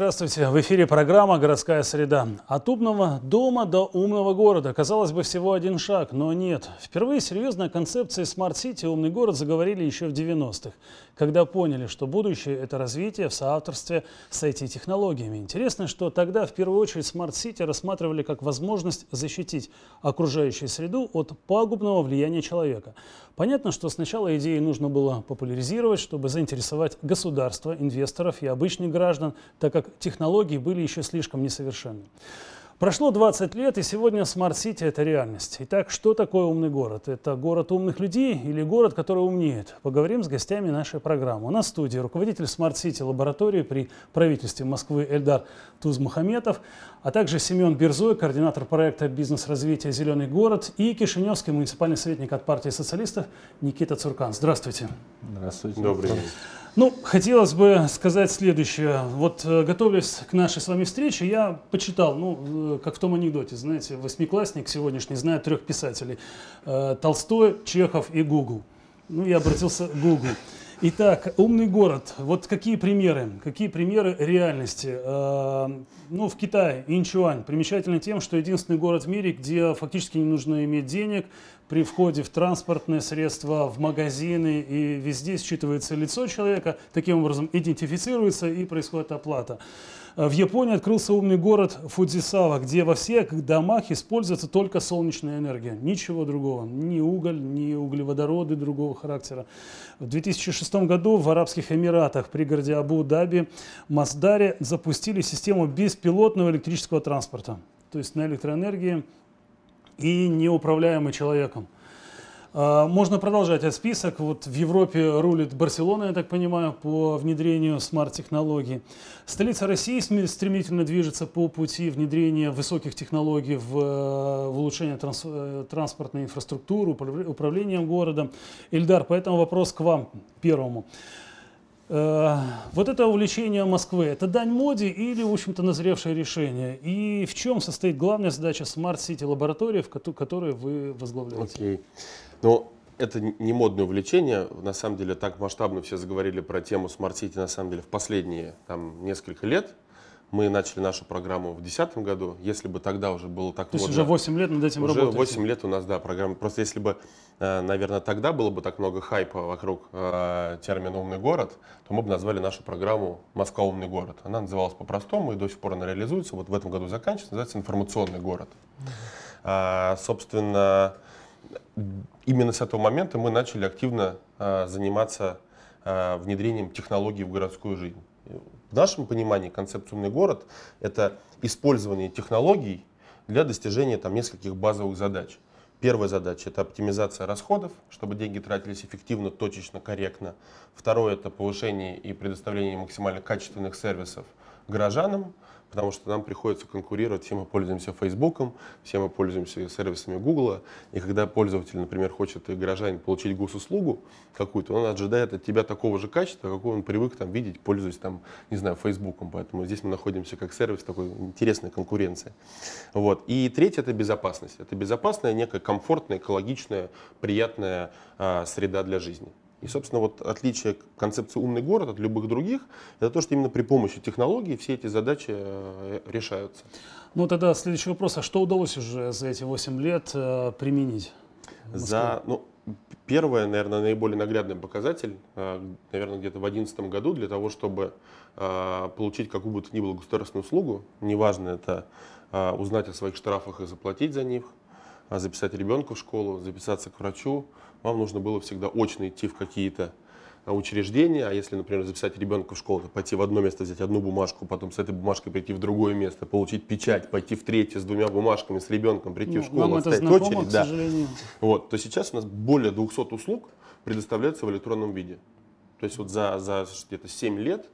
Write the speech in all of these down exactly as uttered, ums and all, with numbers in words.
здравствуйте. В эфире программа «Городская среда». От умного дома до умного города. Казалось бы, всего один шаг, но нет. Впервые серьезно о концепции Smart City «Умный город» заговорили еще в девяностых, когда поняли, что будущее – это развитие в соавторстве с ай ти-технологиями. Интересно, что тогда в первую очередь Smart City рассматривали как возможность защитить окружающую среду от пагубного влияния человека. Понятно, что сначала идеи нужно было популяризировать, чтобы заинтересовать государство, инвесторов и обычных граждан, так как технологии были еще слишком несовершенны. Прошло двадцать лет, и сегодня Smart City – это реальность. Итак, что такое умный город? Это город умных людей или город, который умнеет? Поговорим с гостями нашей программы. У нас в студии руководитель Smart City лаборатории при правительстве Москвы Эльдар Тузмухаметов, а также Семен Бирзой, координатор проекта бизнес-развития «Зеленый город», и кишиневский муниципальный советник от партии социалистов Никита Цуркан. Здравствуйте. Здравствуйте. Добрый день. Ну, хотелось бы сказать следующее. Вот, э, готовясь к нашей с вами встрече, я почитал, ну, э, как в том анекдоте, знаете, восьмиклассник сегодняшний знает трех писателей. Э, Толстой, Чехов и Гугл. Ну, я обратился к Гуглу. Итак, умный город. Вот какие примеры? Какие примеры реальности? Э, ну, в Китае, Инчуань, примечательный тем, что единственный город в мире, где фактически не нужно иметь денег. При входе в транспортные средства, в магазины и везде считывается лицо человека, таким образом идентифицируется и происходит оплата. В Японии открылся умный город Фудзисава, где во всех домах используется только солнечная энергия, ничего другого, ни уголь, ни углеводороды другого характера. В две тысячи шестом году в Арабских Эмиратах, в пригороде Абу-Даби, Масдаре запустили систему беспилотного электрического транспорта, то есть на электроэнергии, и неуправляемый человеком. Можно продолжать этот список. Вот в Европе рулит Барселона, я так понимаю, по внедрению смарт-технологий. Столица России стремительно движется по пути внедрения высоких технологий в, в улучшение транс, транспортной инфраструктуры, управлением городом. Ильдар, поэтому вопрос к вам первому. Вот это увлечение Москвы, это дань моде или, в общем-то, назревшее решение? И в чем состоит главная задача Smart City лаборатории, в которую вы возглавляете? Окей. Ну, это не модное увлечение. На самом деле, так масштабно все заговорили про тему Smart City, на самом деле, в последние там, несколько лет. Мы начали нашу программу в две тысячи десятом году. Если бы тогда уже было так То модно... есть уже восемь лет над этим работаете? Уже восемь лет у нас, да, программа. Просто если бы, наверное, тогда было бы так много хайпа вокруг э, термина «умный город», то мы бы назвали нашу программу «Москва умный город». Она называлась по-простому и до сих пор она реализуется. Вот в этом году заканчивается, называется «Информационный город». Mm-hmm. а, собственно, именно с этого момента мы начали активно а, заниматься а, внедрением технологий в городскую жизнь. В нашем понимании концепция «умный город» — это использование технологий для достижения там, нескольких базовых задач. Первая задача — это оптимизация расходов, чтобы деньги тратились эффективно, точечно, корректно. Второе — это повышение и предоставление максимально качественных сервисов горожанам, потому что нам приходится конкурировать, все мы пользуемся Фейсбуком, все мы пользуемся сервисами Гугла, и когда пользователь, например, хочет и горожанин получить госуслугу какую-то, он ожидает от тебя такого же качества, какого он привык там видеть, пользуясь там, не знаю, Фейсбуком, поэтому здесь мы находимся как сервис такой интересной конкуренции. Вот. И третье — это безопасность. Это безопасная, некая комфортная, экологичная, приятная а, среда для жизни. И, собственно, вот отличие концепции «умный город» от любых других, это то, что именно при помощи технологий все эти задачи э, решаются. Ну, тогда следующий вопрос. А что удалось уже за эти восемь лет э, применить? За, ну, первое, наверное, наиболее наглядный показатель, э, наверное, где-то в две тысячи одиннадцатом году, для того, чтобы э, получить какую бы то ни было государственную услугу, неважно это э, узнать о своих штрафах и заплатить за них, записать ребенка в школу, записаться к врачу, вам нужно было всегда очно идти в какие-то учреждения, а если, например, записать ребенка в школу, то пойти в одно место, взять одну бумажку, потом с этой бумажкой прийти в другое место, получить печать, пойти в третье с двумя бумажками, с ребенком, прийти ну, в школу, отстоять очередь. К да. сожалению. Вот, то сейчас у нас более двухсот услуг предоставляется в электронном виде. То есть вот за, за где-то семь лет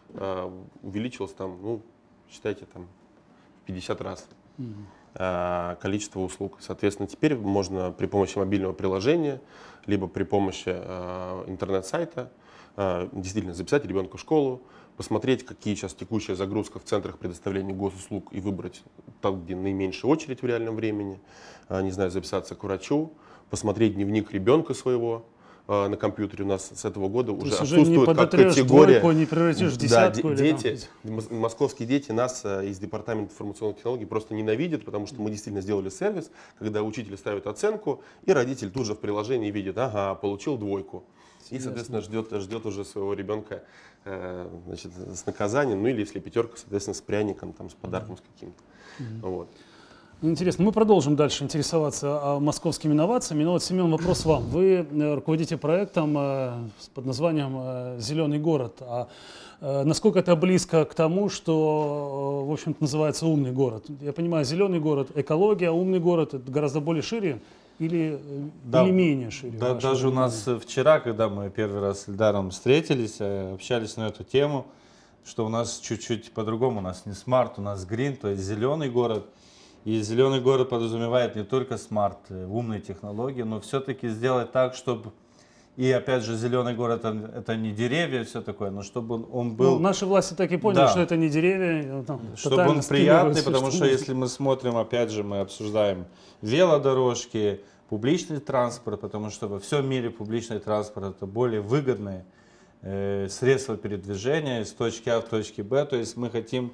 э, увеличилось там, ну, считайте, там, в пятьдесят раз. Mm-hmm. количество услуг. Соответственно, теперь можно при помощи мобильного приложения, либо при помощи э, интернет-сайта э, действительно записать ребенка в школу, посмотреть, какие сейчас текущая загрузка в центрах предоставления госуслуг и выбрать там, где наименьшая очередь в реальном времени, э, не знаю, записаться к врачу, посмотреть дневник ребенка своего, на компьютере у нас с этого года То уже уже отсутствует не как категория. Двойку, не превратишь в десятку. Да, или дети, там... московские дети нас из департамента информационных технологий просто ненавидят, потому что мы действительно сделали сервис, когда учитель ставит оценку, и родитель тут же в приложении видит, ага, получил двойку. И, соответственно, ждет, ждет уже своего ребенка э, значит, с наказанием, ну или если пятерка, соответственно, с пряником, там, с подарком с каким-то. Mm-hmm. Вот. Интересно. Мы продолжим дальше интересоваться московскими инновациями. Но вот, Семен, вопрос вам. Вы руководите проектом под названием «Зеленый город». А насколько это близко к тому, что, в общем-то, называется «умный город»? Я понимаю, зеленый город, экология, умный город – это гораздо более шире или, да, или менее шире? Да, даже у нас вчера, когда мы первый раз с Ильдаром встретились, общались на эту тему, что у нас чуть-чуть по-другому, у нас не смарт, у нас грин, то есть зеленый город. И зеленый город подразумевает не только смарт, умные технологии, но все-таки сделать так, чтобы, и опять же, зеленый город это не деревья, все такое, но чтобы он был... Ну, наши власти так и поняли, да, что это не деревья. Там, чтобы он приятный, потому что, что если мы смотрим, опять же, мы обсуждаем велодорожки, публичный транспорт, потому что во всем мире публичный транспорт это более выгодное э, средство передвижения из точки А в точке Б, то есть мы хотим...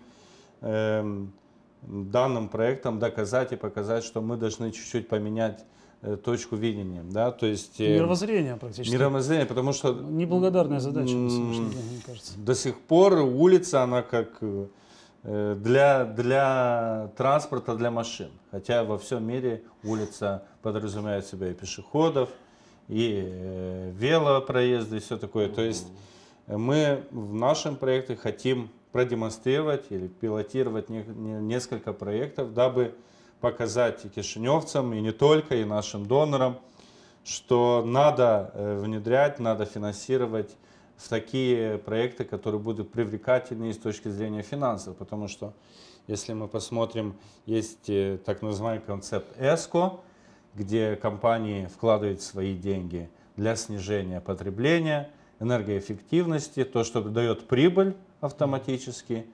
Э, данным проектом доказать и показать, что мы должны чуть-чуть поменять э, точку видения, да, то есть э, мировоззрение практически. Мировоззрение, потому что неблагодарная задача, на сегодняшний день, мне кажется. До сих пор улица она как э, для для транспорта, для машин, хотя во всем мире улица подразумевает в себя и пешеходов, и э, велопроезды, и все такое. То есть мы в нашем проекте хотим продемонстрировать или пилотировать не, не, несколько проектов, дабы показать и кишиневцам, и не только, и нашим донорам, что надо э, внедрять, надо финансировать в такие проекты, которые будут привлекательны с точки зрения финансов. Потому что, если мы посмотрим, есть э, так называемый концепт эско, где компании вкладывают свои деньги для снижения потребления, энергоэффективности, то, что дает прибыль автоматически.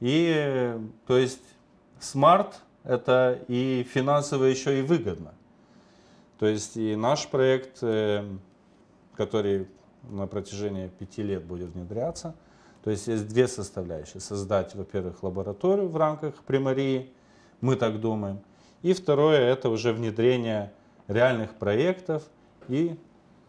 И то есть смарт это и финансово еще и выгодно. То есть и наш проект, который на протяжении пяти лет будет внедряться, то есть есть две составляющие. Создать, во-первых, лабораторию в рамках Примарии, мы так думаем. И второе, это уже внедрение реальных проектов и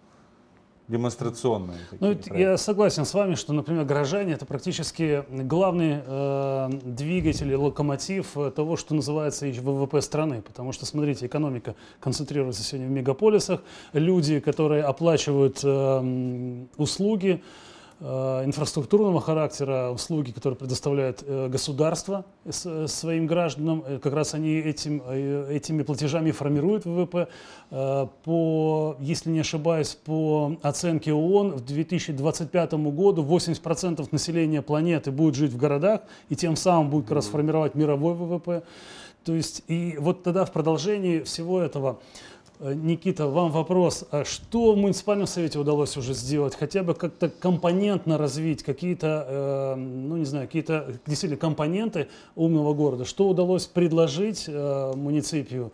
демонстрационные. Ну, я согласен с вами, что, например, горожане это практически главный э, двигатель, локомотив того, что называется ВВП страны. Потому что, смотрите, экономика концентрируется сегодня в мегаполисах. Люди, которые оплачивают э, услуги э, инфраструктурного характера, услуги, которые предоставляет э, государство с, своим гражданам, как раз они этим, э, этими платежами формируют ВВП. Э, по, если не ошибаюсь, по оценке ООН, в две тысячи двадцать пятом году восемьдесят процентов населения планеты будет жить в городах, и тем самым будет как раз формировать мировой ВВП. То есть, и вот тогда в продолжении всего этого, Никита, вам вопрос, а что в муниципальном совете удалось уже сделать? Хотя бы как-то компонентно развить какие-то, э, ну не знаю, какие-то действительно компоненты умного города? Что удалось предложить э, муниципию,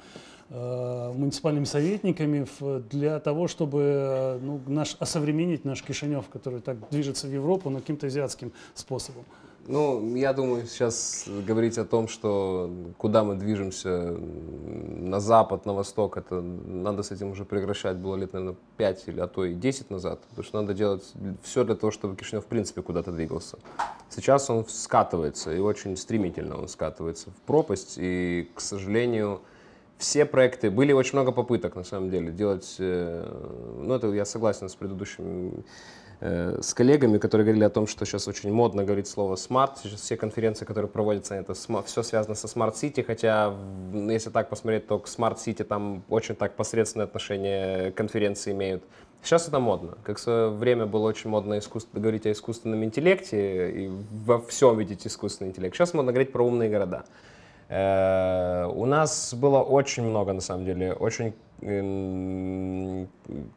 э, муниципальными советниками в, для того, чтобы э, ну, наш, осовременить наш Кишинев, который так движется в Европу, но каким-то азиатским способом? Ну, я думаю, сейчас говорить о том, что куда мы движемся, на запад, на восток, это надо с этим уже прекращать было лет, наверное, пять или а то и десять назад. Потому что надо делать все для того, чтобы Кишинев в принципе куда-то двигался. Сейчас он скатывается, и очень стремительно он скатывается в пропасть. И, к сожалению, все проекты, были очень много попыток, на самом деле, делать, ну, это я согласен с предыдущим, с коллегами, которые говорили о том, что сейчас очень модно говорить слово «смарт». Сейчас все конференции, которые проводятся, это все связано со смарт-сити, хотя, если так посмотреть, то к смарт-сити там очень так посредственное отношение конференции имеют. Сейчас это модно. Как в свое время было очень модно искусство, говорить о искусственном интеллекте и во всем видеть искусственный интеллект. Сейчас модно говорить про умные города. Э-э- у нас было очень много, на самом деле, очень э-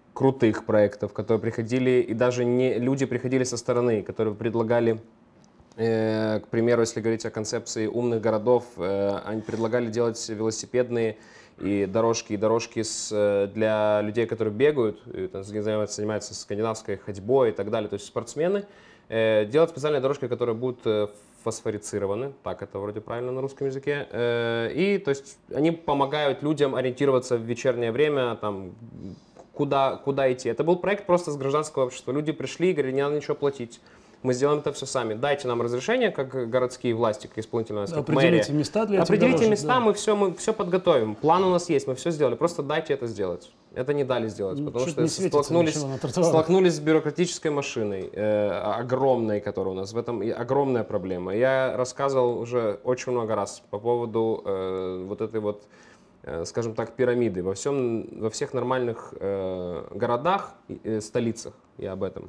крутых проектов, которые приходили, и даже не люди приходили со стороны, которые предлагали Э, к примеру, если говорить о концепции умных городов, э, они предлагали делать велосипедные и дорожки, и дорожки с, для людей, которые бегают, и, там, занимаются, занимаются скандинавской ходьбой и так далее, то есть спортсмены, э, делать специальные дорожки, которые будут э, фосфорицированы, так это вроде правильно на русском языке, э, и то есть они помогают людям ориентироваться в вечернее время, там, куда, куда идти. Это был проект просто с гражданского общества. Люди пришли и говорили, не надо ничего платить. Мы сделаем это все сами. Дайте нам разрешение, как городские власти, как исполнительная, как Определите мэрия. места для этих Определите дорожек, места, да. мы все, мы все подготовим. План у нас есть, мы все сделали. Просто дайте это сделать. Это не дали сделать, Ну, потому чуть что не светится столкнулись, ничего на тротуарах. столкнулись с бюрократической машиной, э, огромной, которая у нас. В этом и огромная проблема. Я рассказывал уже очень много раз по поводу э, вот этой вот, э, скажем так, пирамиды. Во, всем, во всех нормальных э, городах, э, столицах, я об этом.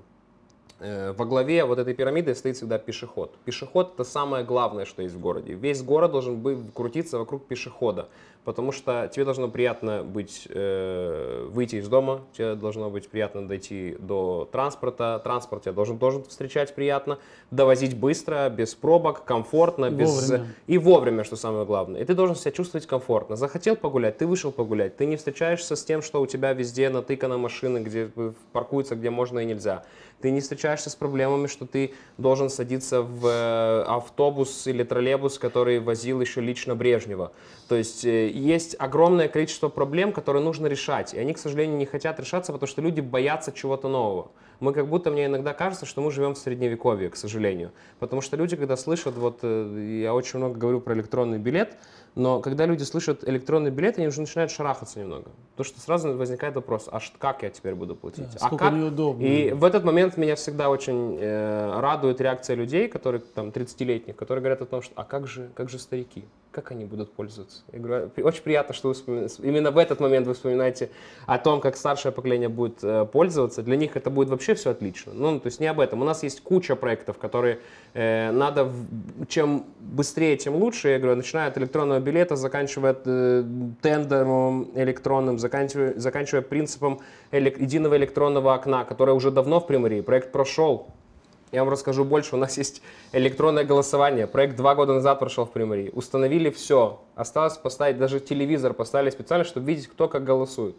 Во главе вот этой пирамиды стоит всегда пешеход. Пешеход — это самое главное, что есть в городе. Весь город должен быть, крутиться вокруг пешехода, потому что тебе должно приятно быть, э, выйти из дома, тебе должно быть приятно дойти до транспорта, транспорт тебя должен, должен встречать приятно, довозить быстро, без пробок, комфортно, без... Вовремя. и вовремя, что самое главное. И ты должен себя чувствовать комфортно. Захотел погулять, ты вышел погулять, ты не встречаешься с тем, что у тебя везде натыканы машины, где паркуются, где можно и нельзя. Ты не встречаешься с проблемами, что ты должен садиться в автобус или троллейбус, который возил еще лично Брежнева. То есть есть огромное количество проблем, которые нужно решать. И они, к сожалению, не хотят решаться, потому что люди боятся чего-то нового. Мы как будто, мне иногда кажется, что мы живем в средневековье, к сожалению. Потому что люди, когда слышат, вот я очень много говорю про электронный билет, но когда люди слышат электронный билет, они уже начинают шарахаться немного. Потому что сразу возникает вопрос, а как я теперь буду платить? Да, а сколько как? неудобно. И в этот момент меня всегда очень э, радует реакция людей, которые там тридцатилетних, которые говорят о том, что а как же, как же старики? Как они будут пользоваться? Я говорю, очень приятно, что вы вспоми... именно в этот момент вы вспоминаете о том, как старшее поколение будет э, пользоваться. Для них это будет вообще все отлично. Ну, то есть не об этом. У нас есть куча проектов, которые э, надо, в... чем быстрее, тем лучше. Я говорю, начиная от электронного билета, заканчивая э, тендером электронным, заканчивая, заканчивая принципом элек... единого электронного окна, которое уже давно в Приморье. Проект прошел. Я вам расскажу больше. У нас есть электронное голосование. Проект два года назад прошел в Приморье. Установили все. Осталось поставить, даже телевизор поставили специально, чтобы видеть, кто как голосует.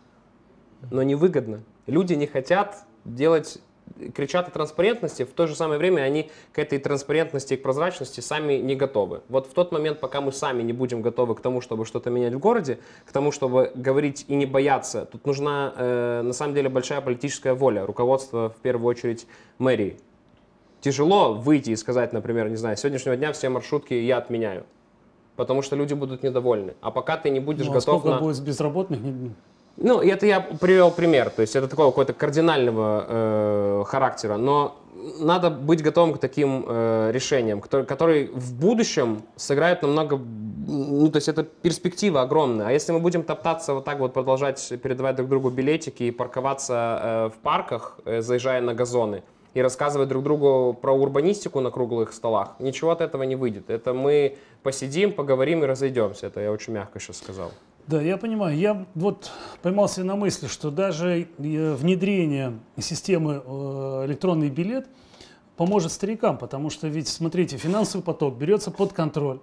Но невыгодно. Люди не хотят делать, кричат о транспарентности, в то же самое время они к этой транспарентности и к прозрачности сами не готовы. Вот в тот момент, пока мы сами не будем готовы к тому, чтобы что-то менять в городе, к тому, чтобы говорить и не бояться, тут нужна э, на самом деле большая политическая воля, руководство в первую очередь мэрии. Тяжело выйти и сказать, например, не знаю, с сегодняшнего дня все маршрутки я отменяю, потому что люди будут недовольны. А пока ты не будешь Ну, а готов сколько на... будет безработных? Ну, это я привел пример, то есть это такого какого-то кардинального э, характера, но надо быть готовым к таким э, решениям, которые, которые в будущем сыграют намного, ну, то есть это перспектива огромная. А если мы будем топтаться вот так вот, продолжать передавать друг другу билетики и парковаться э, в парках, э, заезжая на газоны, и рассказывать друг другу про урбанистику на круглых столах, ничего от этого не выйдет. Это мы посидим, поговорим и разойдемся. Это я очень мягко сейчас сказал. Да, я понимаю. Я вот поймался на мысли, что даже внедрение системы электронный билет поможет старикам, потому что ведь, смотрите, финансовый поток берется под контроль.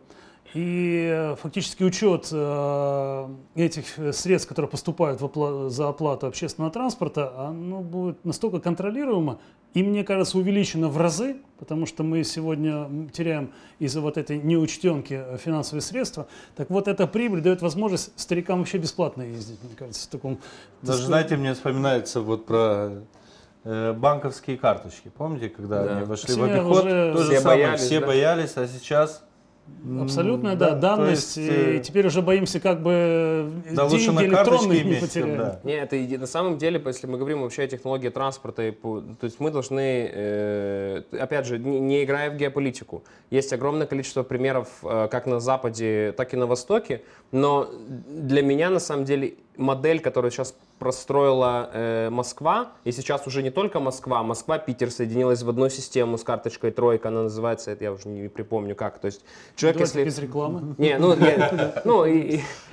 И фактически учет э, этих средств, которые поступают в опла- за оплату общественного транспорта, оно будет настолько контролируемо и, мне кажется, увеличено в разы, потому что мы сегодня теряем из-за вот этой неучтенки финансовые средства. Так вот, эта прибыль дает возможность старикам вообще бесплатно ездить, мне кажется, в таком... Даже, знаете, мне вспоминается вот про э, банковские карточки. Помните, когда Да. они вошли в Сегодня обиход? уже То же все самое, боялись, все да? боялись, а сейчас... Абсолютная, да, да, то данность, есть, и э, теперь уже боимся как бы Да, лучше деньги на карточке электронные не иметь, потеряем. да. Не, это иде- на самом деле, если мы говорим вообще о технологии транспорта, и по- то есть мы должны, э, опять же, не, не играя в геополитику, есть огромное количество примеров э, как на Западе, так и на Востоке, но для меня на самом деле модель, которую сейчас простроила э, Москва, и сейчас уже не только Москва, Москва-Питер соединилась в одну систему с карточкой тройка, она называется, это я уже не припомню как, то есть человек, Давайте если... без рекламы. Не, ну, я- ну и, и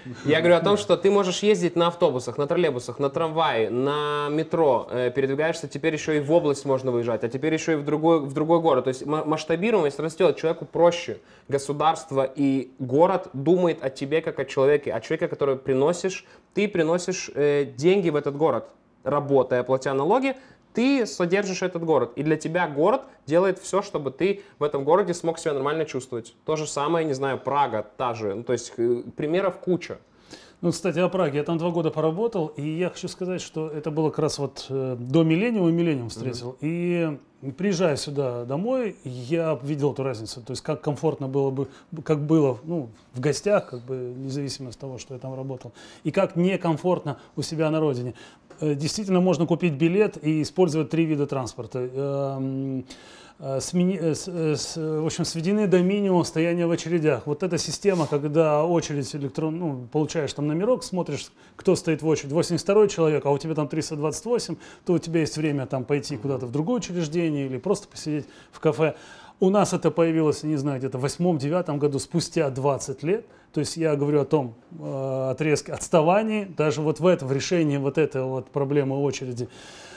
Я говорю о том, что ты можешь ездить на автобусах, на троллейбусах, на трамвае, на метро, э, передвигаешься, теперь еще и в область можно выезжать, а теперь еще и в другой, в другой город. То есть масштабируемость растет, человеку проще. Государство и город думает о тебе как о человеке, о человеке, который приносишь, ты приносишь э, деньги в этот город, работая, платя налоги, ты содержишь этот город. И для тебя город делает все, чтобы ты в этом городе смог себя нормально чувствовать. То же самое, не знаю, Прага, та же. Ну, то есть э, примеров куча. Ну, кстати, о Праге. Я там два года поработал, и я хочу сказать, что это было как раз вот э, до Миллениума, Миллениум встретил. Mm-hmm. И приезжая сюда домой, я видел эту разницу. То есть как комфортно было бы, как было ну, в гостях, как бы, независимо от того, что я там работал, и как некомфортно у себя на родине. Э, действительно, можно купить билет и использовать три вида транспорта. Э, Смени, с, с, в общем, сведены до минимума стояния в очередях. Вот эта система, когда очередь электрон, ну, получаешь там номерок, смотришь, кто стоит в очереди, восемьдесят второй человек, а у тебя там триста двадцать восемь, то у тебя есть время там пойти куда-то в другое учреждение или просто посидеть в кафе. У нас это появилось, не знаю, где-то в восьмом-девятом году, спустя двадцать лет. То есть я говорю о том э, отрезке отставания, даже вот в этом, в решении вот этой вот проблемы очереди.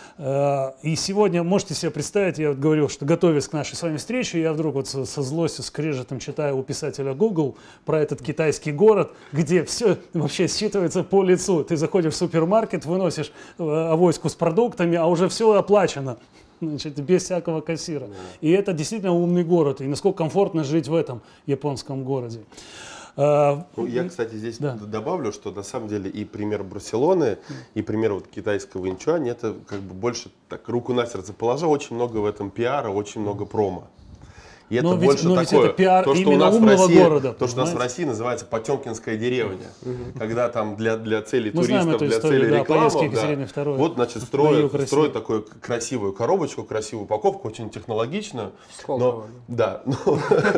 И сегодня, можете себе представить, я вот говорил, что готовясь к нашей с вами встрече, я вдруг вот со, со злостью, скрежетом читаю у писателя Google про этот китайский город, где все вообще считывается по лицу. Ты заходишь в супермаркет, выносишь авоську с продуктами, а уже все оплачено. Значит, без всякого кассира. И это действительно умный город. И насколько комфортно жить в этом японском городе. Ну, я, кстати, здесь да. добавлю, что на самом деле и пример Барселоны, и пример вот китайского Инчуань, это как бы больше так руку на сердце положил, очень много в этом пиара, очень много промо. И это но ведь, больше но такое, ведь это пиар то, что именно у нас умного в России, города. То, что у нас в России называется Потемкинская деревня, когда там для, для целей Мы туристов, для историю, целей да, рекламы, да, вот, значит, строят, строят такую красивую коробочку, красивую упаковку, очень технологичную. Но, да, но,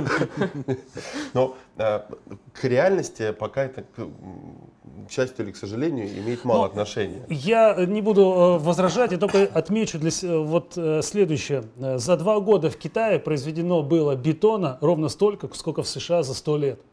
но к реальности пока это, к счастью или к сожалению, имеет мало но отношения. Я не буду возражать, я только отмечу для, вот следующее. За два года в Китае произведено было бетона ровно столько, сколько в США за сто лет.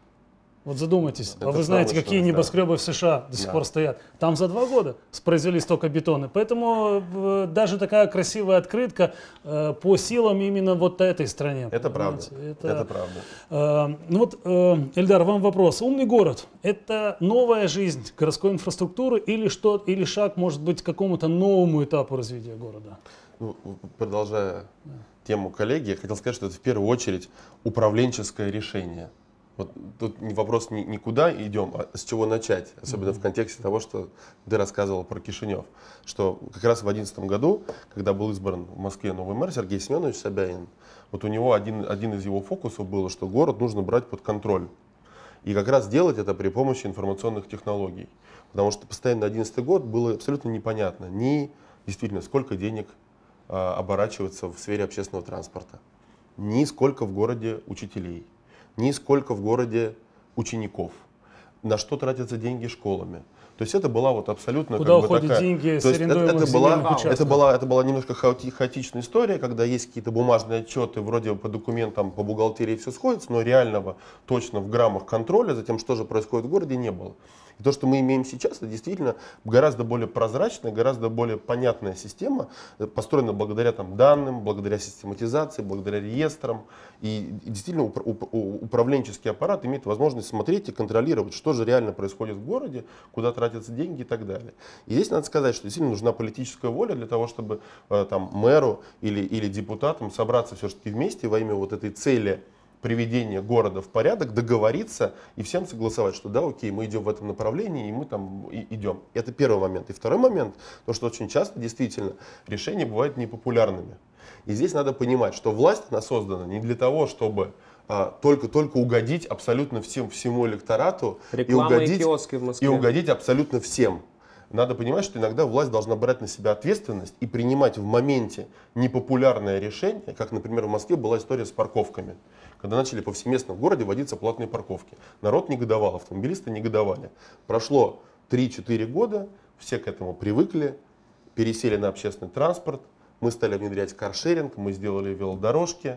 Вот задумайтесь, это а вы знаете, какие небоскребы да. в США до сих да. пор стоят. Там за два года произвели столько бетона. Поэтому э, даже такая красивая открытка э, по силам именно вот этой стране. Это правда. Это, это правда. Э, ну вот, э, Эльдар, вам вопрос. Умный город – это новая жизнь городской инфраструктуры или, что, или шаг, может быть, к какому-то новому этапу развития города? Ну, продолжая да. тему коллеги, я хотел сказать, что это в первую очередь управленческое решение. Вот тут вопрос не, никуда идем, а с чего начать, особенно mm-hmm. в контексте того, что ты рассказывал про Кишинев, что как раз в две тысячи одиннадцатом году, когда был избран в Москве новый мэр Сергей Семенович Собянин, вот у него один, один из его фокусов был, что город нужно брать под контроль. И как раз делать это при помощи информационных технологий. Потому что постоянно две тысячи одиннадцатый год было абсолютно непонятно, ни действительно сколько денег а, оборачивается в сфере общественного транспорта, ни сколько в городе учителей, ни сколько в городе учеников, на что тратятся деньги школами. То есть это была вот абсолютно Куда как уходят бы такая, деньги с то есть это, это, была, это, была, это была немножко хаоти, хаотичная история, когда есть какие-то бумажные отчеты, вроде по документам, по бухгалтерии все сходится, но реального точно в граммах контроля за тем, что же происходит в городе, не было. И то, что мы имеем сейчас, это действительно гораздо более прозрачная, гораздо более понятная система, построена благодаря там, данным, благодаря систематизации, благодаря реестрам. И, и действительно уп уп управленческий аппарат имеет возможность смотреть и контролировать, что же реально происходит в городе, куда тратятся деньги и так далее. И здесь надо сказать, что действительно нужна политическая воля для того, чтобы э, там, мэру или, или депутатам собраться все-таки вместе во имя вот этой цели приведения города в порядок, договориться и всем согласовать, что да, окей, мы идем в этом направлении, и мы там и идем. Это первый момент. И второй момент, то, что очень часто действительно решения бывают непопулярными. И здесь надо понимать, что власть, она создана не для того, чтобы только-только угодить абсолютно всем, всему электорату и угодить, и, в Москве. и угодить абсолютно всем. Надо понимать, что иногда власть должна брать на себя ответственность и принимать в моменте непопулярное решение, как, например, в Москве была история с парковками. Когда начали повсеместно в городе вводиться платные парковки. Народ негодовал, автомобилисты негодовали. Прошло три-четыре года, все к этому привыкли, пересели на общественный транспорт, мы стали внедрять каршеринг, мы сделали велодорожки,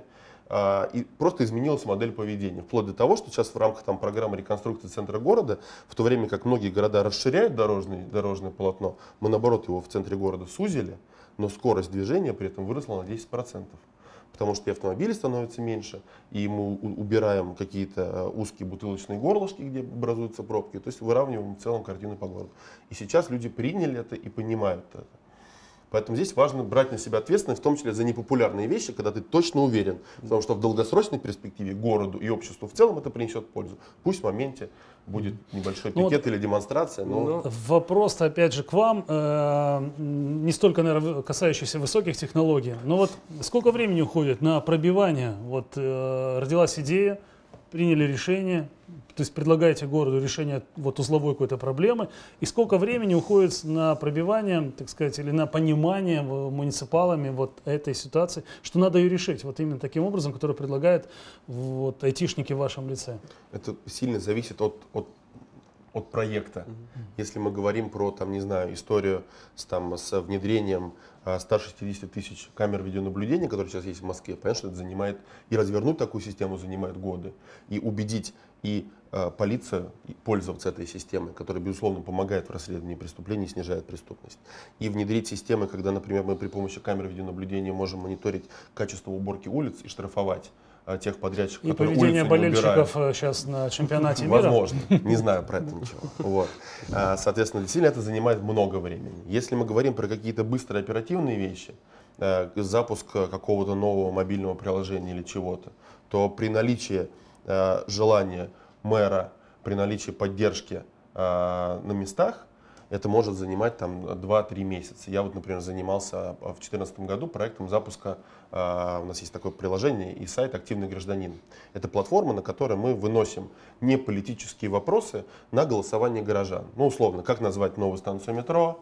а, и просто изменилась модель поведения. Вплоть до того, что сейчас в рамках там, программы реконструкции центра города, в то время как многие города расширяют дорожный, дорожное полотно, мы наоборот его в центре города сузили, но скорость движения при этом выросла на десять процентов. Потому что и автомобилей становится меньше, и мы убираем какие-то узкие бутылочные горлышки, где образуются пробки, то есть выравниваем в целом картину по городу. И сейчас люди приняли это и понимают это. Поэтому здесь важно брать на себя ответственность, в том числе за непопулярные вещи, когда ты точно уверен, потому что в долгосрочной перспективе городу и обществу в целом это принесет пользу. Пусть в моменте будет небольшой пикет ну, вот или демонстрация. Но... Вопрос опять же к вам, э, не столько, наверное, касающийся высоких технологий, но вот сколько времени уходит на пробивание? Вот э, родилась идея, приняли решение, то есть предлагаете городу решение вот узловой какой-то проблемы, и сколько времени уходит на пробивание, так сказать, или на понимание муниципалами вот этой ситуации, что надо ее решить вот именно таким образом, который предлагают вот айтишники в вашем лице? Это сильно зависит от, от, от проекта. Mm-hmm. Если мы говорим про, там, не знаю, историю с, там, с внедрением ста шестидесяти тысяч камер видеонаблюдения, которые сейчас есть в Москве, понятно, что это занимает, и развернуть такую систему занимает годы, и убедить и э, полицию и пользоваться этой системой, которая, безусловно, помогает в расследовании преступлений, снижает преступность. И внедрить системы, когда, например, мы при помощи камер видеонаблюдения можем мониторить качество уборки улиц и штрафовать э, тех подрядчиков, и которые поведение улицу не убирают. болельщиков сейчас на чемпионате мира? Возможно, не знаю про это ничего. Вот. Соответственно, действительно это занимает много времени. Если мы говорим про какие-то быстрые оперативные вещи, э, запуск какого-то нового мобильного приложения или чего-то, то при наличии э, желания мэра, при наличии поддержки э, на местах, это может занимать там два-три месяца. Я вот, например, занимался в две тысячи четырнадцатом году проектом запуска, э, у нас есть такое приложение и сайт «Активный гражданин». Это платформа, на которой мы выносим не политические вопросы на голосование горожан. Ну, условно, как назвать новую станцию метро,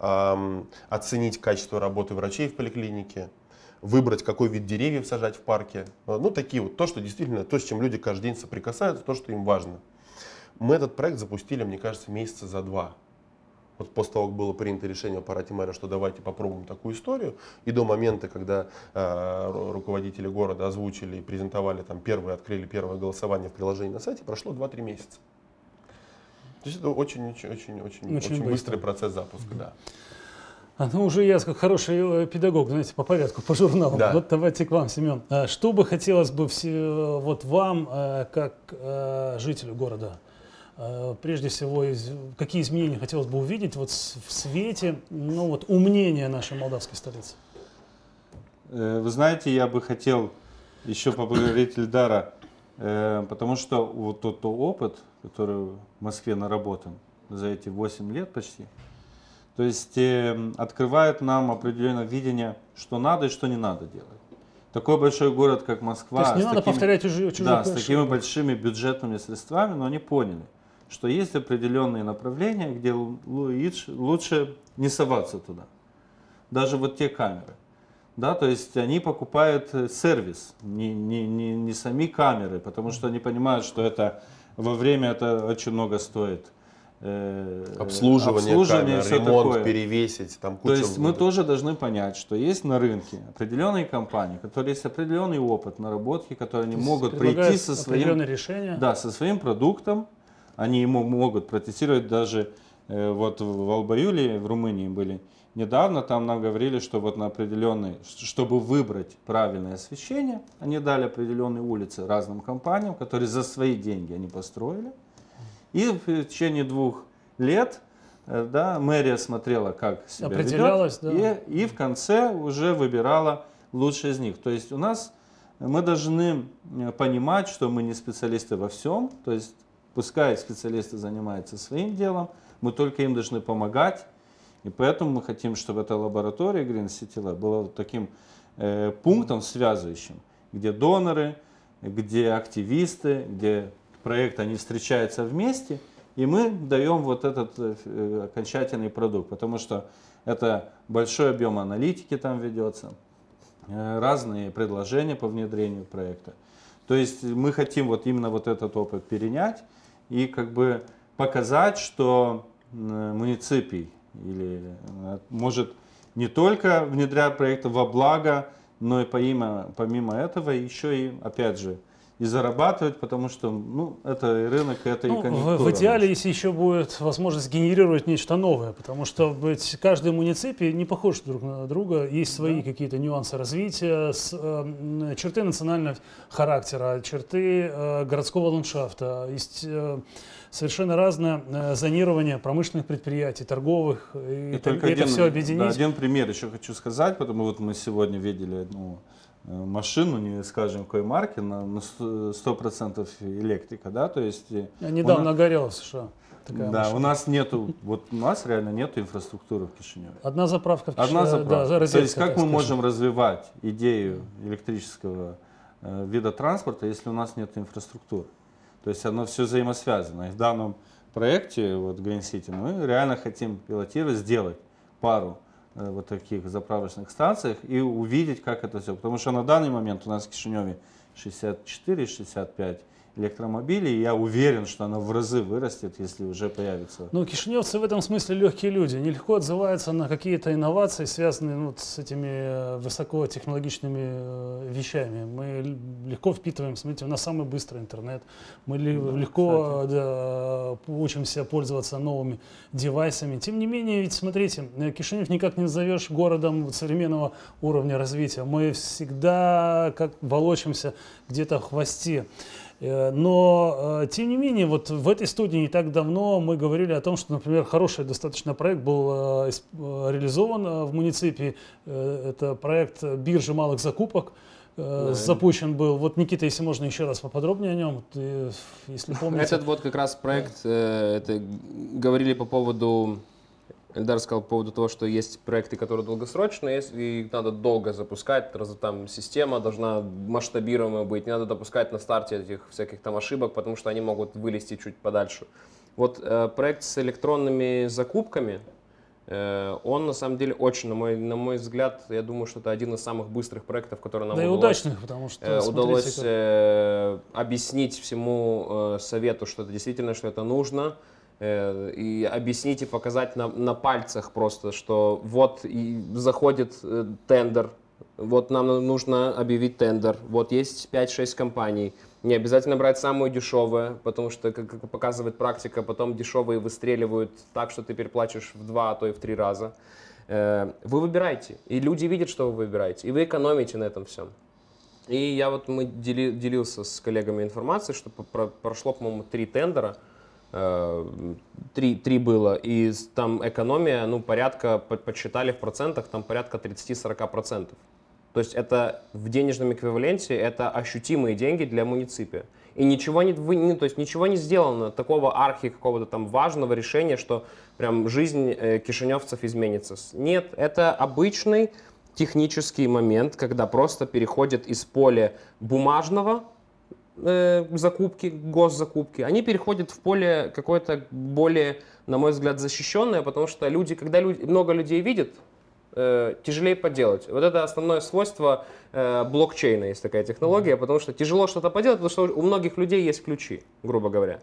э, оценить качество работы врачей в поликлинике, выбрать, какой вид деревьев сажать в парке. Ну, такие вот, то, что действительно, то, с чем люди каждый день соприкасаются, то, что им важно. Мы этот проект запустили, мне кажется, месяца за два. Вот после того, как было принято решение в аппарате мэра, что давайте попробуем такую историю, и до момента, когда э, руководители города озвучили и презентовали, там, первые, открыли первое голосование в приложении на сайте, прошло два-три месяца. То есть это очень-очень-очень быстрый процесс запуска. Да. А, ну, уже я как хороший педагог, знаете, по порядку, по журналу. Да. Вот давайте к вам, Семен. Что бы хотелось бы все, вот вам, как жителю города, прежде всего, какие изменения хотелось бы увидеть вот в свете, ну, вот, умнения нашей молдавской столицы? Вы знаете, я бы хотел еще поблагодарить Ильдара, потому что вот тот опыт, который в Москве наработан за эти восемь лет почти, то есть э, открывает нам определенное видение, что надо и что не надо делать. Такой большой город, как Москва, то есть не надо такими, повторять чужие, чужие да, с такими большими бюджетными средствами, но они поняли, что есть определенные направления, где лучше, лучше не соваться туда. Даже вот те камеры. Да, то есть они покупают сервис, не, не, не, не сами камеры, потому что они понимают, что это во время это очень много стоит. Обслуживание, обслуживание камер, ремонт, такое. Перевесить, там куча. То есть мы тоже должны понять, что есть на рынке определенные компании, которые есть определенный опыт наработки, которые они могут прийти со своим, решения. Да, со своим продуктом, они ему могут протестировать даже э, вот в Албаюле, в Румынии были недавно, там нам говорили, что вот на определенной, чтобы выбрать правильное освещение, они дали определенные улицы разным компаниям, которые за свои деньги они построили. И в течение двух лет, да, мэрия смотрела, как себя определялась, ведет, да. и, и в конце уже выбирала лучшие из них. То есть у нас мы должны понимать, что мы не специалисты во всем, то есть пускай специалисты занимаются своим делом, мы только им должны помогать. И поэтому мы хотим, чтобы эта лаборатория Green City Lab была вот таким э, пунктом связывающим, где доноры, где активисты, где проект, они встречаются вместе, и мы даем вот этот э, окончательный продукт, потому что это большой объем аналитики там ведется, э, разные предложения по внедрению проекта. То есть мы хотим вот именно вот этот опыт перенять и как бы показать, что э, муниципий или э, может не только внедрять проекты во благо но и помимо, помимо этого еще и, опять же, и зарабатывать, потому что, ну, это и рынок, это Ну, и конъюнктура. в, в идеале, если еще будет возможность генерировать нечто новое, потому что ведь каждый муниципий не похож друг на друга, есть свои Да. какие-то нюансы развития, с, э, черты национального характера, черты э, городского ландшафта, есть э, совершенно разное э, зонирование промышленных предприятий, торговых, и, И так- только и это один, все объединить. да, один пример еще хочу сказать, потому вот мы сегодня видели одну э, машину, не скажем какой марки, на, на сто процентов электрика, да, то есть... э, Я у недавно нас- горела в США. Такая Да, машина. у нас нету, вот у нас реально нету инфраструктуры в Кишиневе. Одна заправка в Одна Кишиневе, заправка. да, То розетка, есть как так мы скажем. можем развивать идею электрического э, вида транспорта, если у нас нет инфраструктуры? То есть оно все взаимосвязано. И в данном проекте, вот Green City, мы реально хотим пилотировать, сделать пару э, вот таких заправочных станций и увидеть, как это все. Потому что на данный момент у нас в Кишиневе шестьдесят четыре - шестьдесят пять электромобилей, и я уверен, что она в разы вырастет, если уже появится. Ну, кишиневцы в этом смысле легкие люди, нелегко отзываются на какие-то инновации, связанные ну, вот с этими э, высокотехнологичными э, вещами. Мы л- легко впитываем, смотрите, у нас самый быстрый интернет, мы ли- Да, легко да, учимся пользоваться новыми девайсами. Тем не менее, ведь смотрите, э, Кишинев никак не назовешь городом вот современного уровня развития. Мы всегда как волочимся где-то в хвосте. Э, Но, э, тем не менее, вот в этой студии не так давно мы говорили о том, что, например, хороший достаточно проект был э, исп- э, реализован э, в муниципии. Э, Это проект биржи малых закупок. э, Да. Запущен был. Вот, Никита, если можно еще раз поподробнее о нем, ты, если помните. Этот вот как раз проект, э, это говорили по поводу, Эльдар сказал по поводу того, что есть проекты, которые долгосрочные, есть, и их надо долго запускать, раз- там система должна масштабируемая быть, не надо допускать на старте этих всяких там ошибок, потому что они могут вылезти чуть подальше. Вот э, проект с электронными закупками, э, он на самом деле очень, на мой, на мой взгляд, я думаю, что это один из самых быстрых проектов, которые нам Да и удалось удачных, потому что Э, смотрите, удалось как- э, объяснить всему э, совету, что это действительно, что это нужно, э, и объяснить и показать на, на пальцах просто, что вот и заходит э, тендер, вот нам нужно объявить тендер, вот есть пять-шесть компаний, не обязательно брать самую дешевую, потому что, как, как показывает практика, потом дешевые выстреливают так, что ты переплачешь в два, а то и в три раза. Э, Вы выбираете, и люди видят, что вы выбираете, и вы экономите на этом всем. И я вот мы дели- делился с коллегами информацией, что по- про- прошло, по-моему, три тендера, э, три, три было, и с- там экономия, ну, порядка, по- подсчитали в процентах, там порядка тридцать-сорок процентов. То есть это в денежном эквиваленте это ощутимые деньги для муниципия. И ничего не, вы, не, то есть ничего не сделано такого архи какого-то там важного решения, что прям жизнь э, кишиневцев изменится. С- Нет, это обычный технический момент, когда просто переходят из поля бумажного э, закупки, госзакупки, они переходят в поле какое-то более, на мой взгляд, защищенное, потому что люди, когда люди, много людей видят, э, тяжелее поделать. Вот это основное свойство э, блокчейна, есть такая технология, потому что тяжело что-то поделать, потому что у многих людей есть ключи, грубо говоря.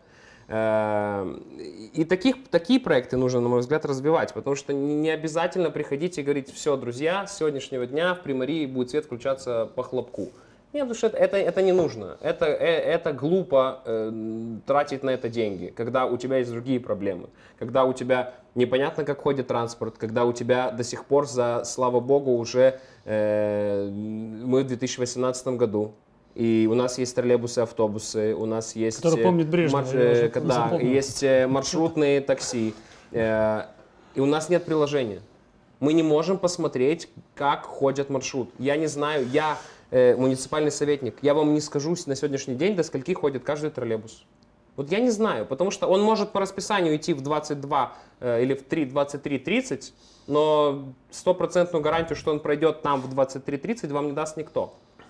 Э, И таких, такие проекты нужно, на мой взгляд, развивать, потому что не не обязательно приходить и говорить: все, друзья, с сегодняшнего дня в Приморье будет свет включаться по хлопку. Нет, потому что это, это, это не нужно. Это, э, это глупо э, тратить на это деньги, когда у тебя есть другие проблемы. Когда у тебя непонятно, как ходит транспорт, когда у тебя до сих пор, за, слава богу, уже э, мы в две тысячи восемнадцатом году. И у нас есть троллейбусы, автобусы, у нас есть... Который помнит Брежнева, марш- я уже э, да, запомнил. есть э, маршрутные такси. Э, И у нас нет приложения. Мы не можем посмотреть, как ходят маршрут. Я не знаю, я э, муниципальный советник, я вам не скажу на сегодняшний день, до скольки ходит каждый троллейбус. Вот я не знаю, потому что он может по расписанию идти в двадцать два э, или в три, двадцать три тридцать, но стопроцентную гарантию, что он пройдет там в двадцать три тридцать, вам не даст никто.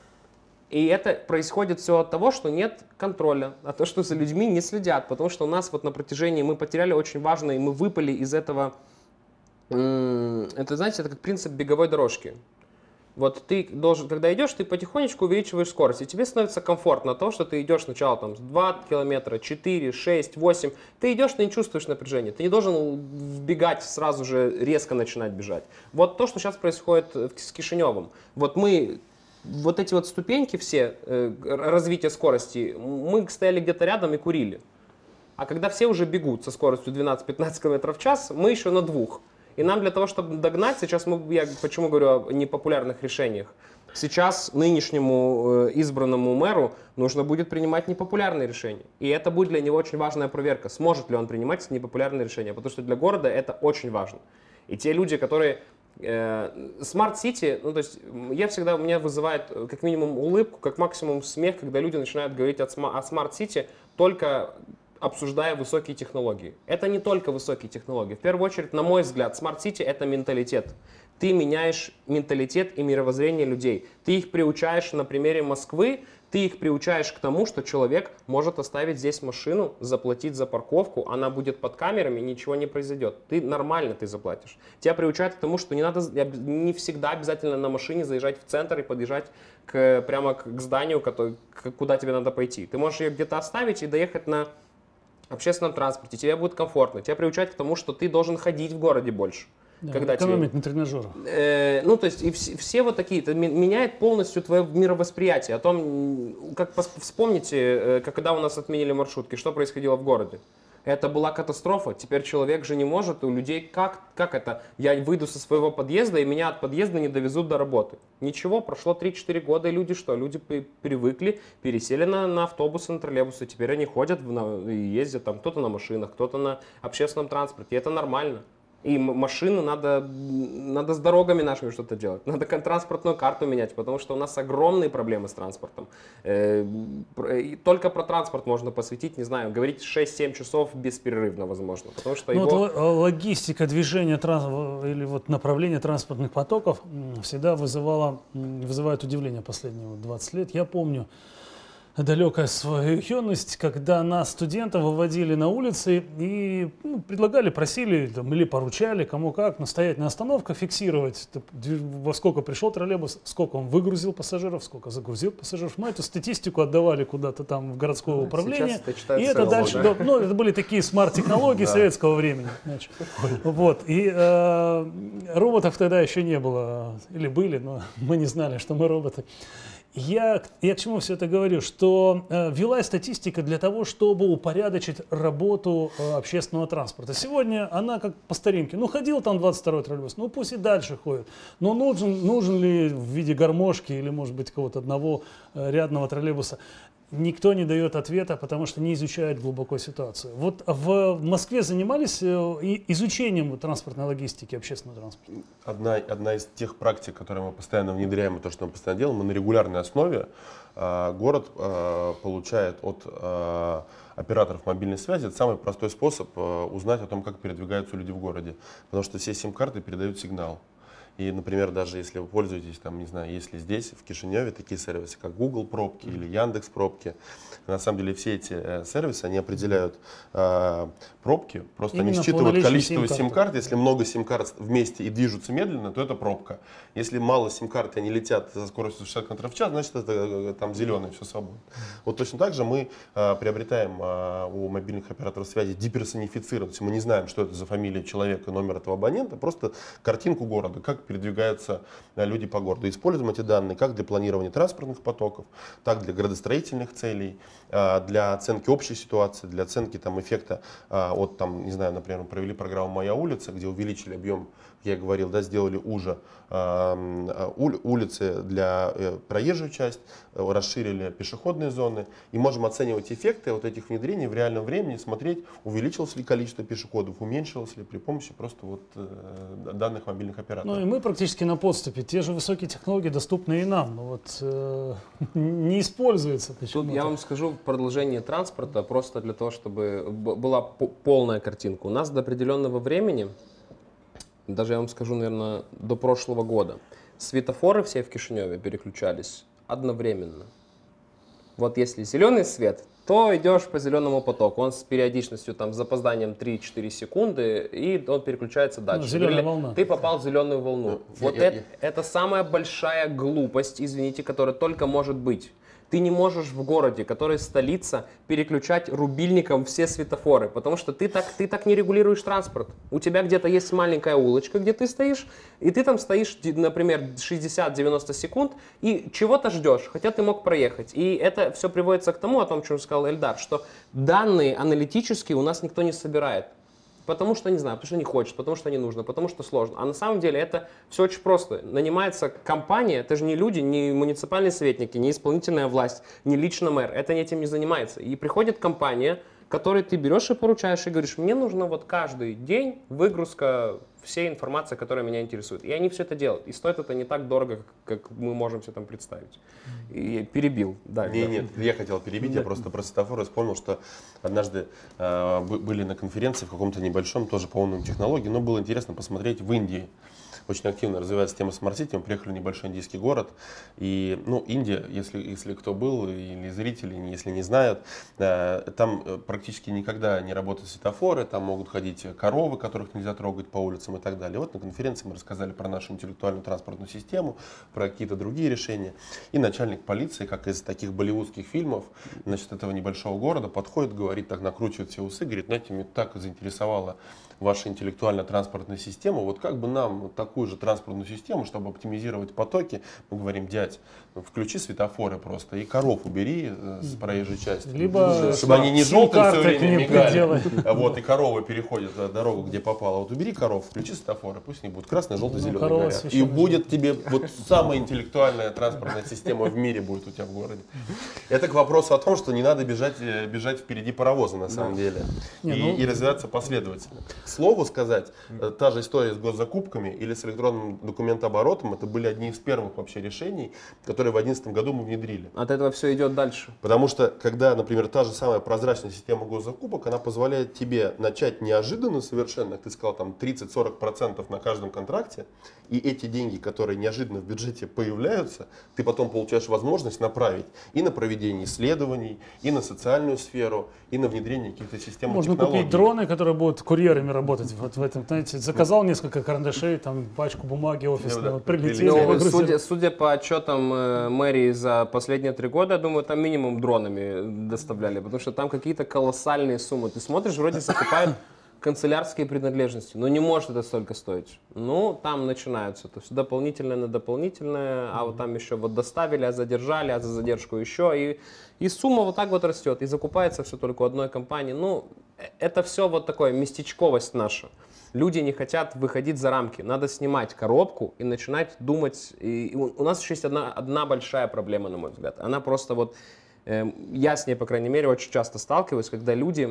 И это происходит все от того, что нет контроля, от того, что за людьми не следят, потому что у нас вот на протяжении мы потеряли очень важное, и мы выпали из этого. м, Это, знаете, это как принцип беговой дорожки. Вот ты должен, когда идешь, ты потихонечку увеличиваешь скорость, и тебе становится комфортно от того, что ты идешь сначала там с два километра, четыре, шесть, восемь. Ты идешь, ты не чувствуешь напряжения, ты не должен вбегать сразу же, резко начинать бежать. Вот то, что сейчас происходит в- с Кишиневым. Вот мы вот эти вот ступеньки все, э, развития скорости, мы стояли где-то рядом и курили. А когда все уже бегут со скоростью двенадцать-пятнадцать километров в час, мы еще на двух. И нам для того, чтобы догнать, сейчас мы, я почему говорю о непопулярных решениях, сейчас нынешнему э, избранному мэру нужно будет принимать непопулярные решения. И это будет для него очень важная проверка, сможет ли он принимать непопулярные решения, потому что для города это очень важно. И те люди, которые... Смарт-сити, ну то есть я всегда, у меня вызывает как минимум улыбку, как максимум смех, когда люди начинают говорить о смарт-сити, только обсуждая высокие технологии. Это не только высокие технологии. В первую очередь, на мой взгляд, смарт-сити это менталитет. Ты меняешь менталитет и мировоззрение людей. Ты их приучаешь на примере Москвы, ты их приучаешь к тому, что человек может оставить здесь машину, заплатить за парковку, она будет под камерами, ничего не произойдет. Ты нормально ты заплатишь. Тебя приучают к тому, что не надо, не всегда обязательно на машине заезжать в центр и подъезжать к, прямо к, к зданию, который, куда тебе надо пойти. Ты можешь ее где-то оставить и доехать на общественном транспорте. Тебе будет комфортно. Тебя приучают к тому, что ты должен ходить в городе больше. Да, когда экономить тебе, на тренажерах. Э, ну, то есть, и все, все вот такие, это меняет полностью твое мировосприятие. О том, как вспомните, э, когда у нас отменили маршрутки, что происходило в городе. Это была катастрофа. Теперь человек же не может, у людей, как, как это? Я выйду со своего подъезда, и меня от подъезда не довезут до работы. Ничего, прошло три-четыре года, и люди что? Люди привыкли, пересели на, на автобусы, на троллейбусы. Теперь они ходят на, и ездят, там кто-то на машинах, кто-то на общественном транспорте. И это нормально. И машины надо, надо с дорогами нашими что-то делать. Надо транспортную карту менять, потому что у нас огромные проблемы с транспортом. И только про транспорт можно посвятить, не знаю, говорить шесть-семь часов беспрерывно, возможно. Потому что ну, его... вот логистика движения транс... или вот направления транспортных потоков всегда вызывала, вызывает удивление последние двадцать лет. Я помню далекая свою юность, когда нас, студентов, выводили на улицы и ну, предлагали, просили там, или поручали, кому как, настоять на остановках, фиксировать, во сколько пришел троллейбус, сколько он выгрузил пассажиров, сколько загрузил пассажиров. Мы эту статистику отдавали куда-то там в городское управление. Это и это дальше, да? Ну, это были такие смарт-технологии советского времени. Значит. Вот. И э, роботов тогда еще не было, или были, но мы не знали, что мы роботы. Я, я к чему все это говорю? Что э, велась статистика для того, чтобы упорядочить работу э, общественного транспорта. Сегодня она как по старинке. Ну, ходил там двадцать второй троллейбус, ну пусть и дальше ходит. Но нужен, нужен ли в виде гармошки или, может быть, какого-то одного э, рядного троллейбуса? Никто не дает ответа, потому что не изучает глубоко ситуацию. Вот в Москве занимались изучением транспортной логистики, общественного транспорта? Одна, одна из тех практик, которые мы постоянно внедряем, и то, что мы постоянно делаем, мы на регулярной основе э, город э, получает от э, операторов мобильной связи. Это самый простой способ э, узнать о том, как передвигаются люди в городе. Потому что все сим-карты передают сигнал. И, например, даже если вы пользуетесь, там, не знаю, если здесь, в Кишиневе, такие сервисы, как Google пробки или Яндекс пробки, на самом деле все эти э, сервисы, они определяют э, пробки, просто именно они считывают количество сим-карт. сим-карт. Если много сим-карт вместе и движутся медленно, то это пробка. Если мало сим-карт, и они летят со скоростью шестьдесят километров в час, значит, это там зеленый, все свободно. Вот точно так же мы э, приобретаем э, у мобильных операторов связи деперсонифицированно, то есть мы не знаем, что это за фамилия человека, номер этого абонента, просто картинку города, как передвигаются люди по городу. Используем эти данные как для планирования транспортных потоков, так для градостроительных целей, для оценки общей ситуации, для оценки там, эффекта от, там, не знаю, например, мы провели программу «Моя улица», где увеличили объем, я говорил, да, сделали уже улицы для проезжую часть, расширили пешеходные зоны и можем оценивать эффекты вот этих внедрений в реальном времени, смотреть, увеличилось ли количество пешеходов, уменьшилось ли при помощи просто вот данных мобильных операторов. Ну и мы практически на подступе. Те же высокие технологии доступны и нам, но вот э, не используются почему-то. Тут я вам скажу продолжение транспорта просто для того, чтобы была полная картинка. У нас до определенного времени, даже я вам скажу, наверное, до прошлого года, светофоры все в Кишиневе переключались одновременно. Вот если зеленый свет, то идешь по зеленому потоку. Он с периодичностью, там, с запозданием три-четыре секунды, и он переключается дальше. Ну, зеленая волна. Ты попал в зеленую волну. Ну, вот я, это, я, это самая большая глупость, извините, которая только может быть. Ты не можешь в городе, который столица, переключать рубильником все светофоры, потому что ты так, ты так не регулируешь транспорт. У тебя где-то есть маленькая улочка, где ты стоишь, и ты там стоишь, например, шестьдесят-девяносто секунд, и чего-то ждешь, хотя ты мог проехать. И это все приводится к тому, о том, чем сказал Эльдар, что данные аналитические у нас никто не собирает. Потому что, не знаю, потому что не хочет, потому что не нужно, потому что сложно. А на самом деле это все очень просто. Нанимается компания, это же не люди, не муниципальные советники, не исполнительная власть, не лично мэр. Это этим не занимается. И приходит компания, которой ты берешь и поручаешь, и говоришь, мне нужно вот каждый день выгрузка всей информации, которая меня интересует. И они все это делают. И стоит это не так дорого, как, как мы можем себе там представить. И перебил. Да, не, да. Нет, я хотел перебить, я просто про светофоры вспомнил, что однажды э, были на конференции в каком-то небольшом, тоже по умным технологиям, но было интересно посмотреть в Индии. Очень активно развивается тема смарт-сити. Мы приехали в небольшой индийский город. И, ну, Индия, если, если кто был, или зрители, если не знают, э, там практически никогда не работают светофоры, там могут ходить коровы, которых нельзя трогать по улицам и так далее. Вот на конференции мы рассказали про нашу интеллектуальную транспортную систему, про какие-то другие решения. И начальник полиции, как из таких болливудских фильмов, значит, этого небольшого города, подходит, говорит, так накручивает все усы, говорит, знаете, меня так заинтересовала ваша интеллектуально-транспортная система, вот как бы нам такую же транспортную систему, чтобы оптимизировать потоки, мы говорим, дядь, включи светофоры просто и коров убери с проезжей части. Либо чтобы они не желтые все время мигали, приделай. вот, и коровы переходят дорогу, где попало. Вот убери коров, включи светофоры, пусть они будут красные, желтые, Ну, зеленые горят. И будет тебе вот самая интеллектуальная транспортная система в мире будет у тебя в городе. Это к вопросу о том, что не надо бежать, бежать впереди паровоза на самом деле. Не, и, ну... и развиваться последовательно. К слову сказать, та же история с госзакупками или с электронным документооборотом, это были одни из первых вообще решений, которые в две тысячи одиннадцатом году мы внедрили. От этого все идет дальше. Потому что, когда, например, та же самая прозрачная система госзакупок, она позволяет тебе начать неожиданно совершенно, как ты сказал, там тридцать-сорок процентов на каждом контракте, и эти деньги, которые неожиданно в бюджете появляются, ты потом получаешь возможность направить и на проведение исследований, и на социальную сферу, и на внедрение каких-то систем. Можно технологий. купить дроны, которые будут курьерами работать вот в этом, знаете, заказал несколько карандашей, там пачку бумаги офисной, Да, вот, да, прилетели, Ну, выгрузили. судя, судя по отчетам э, мэрии за последние три года, я думаю, там минимум дронами доставляли, потому что там какие-то колоссальные суммы. Ты смотришь, вроде закупают канцелярские принадлежности, но не может это столько стоить. Ну, там начинаются, то есть дополнительное на дополнительное, а вот там еще вот доставили, а задержали, а за задержку еще, и, и сумма вот так вот растет, и закупается все только у одной компании. Ну, это все вот такое местечковость наша. Люди не хотят выходить за рамки. Надо снимать коробку и начинать думать. И у нас еще есть одна, одна большая проблема, на мой взгляд. Она просто вот, э, я с ней, по крайней мере, очень часто сталкиваюсь, когда люди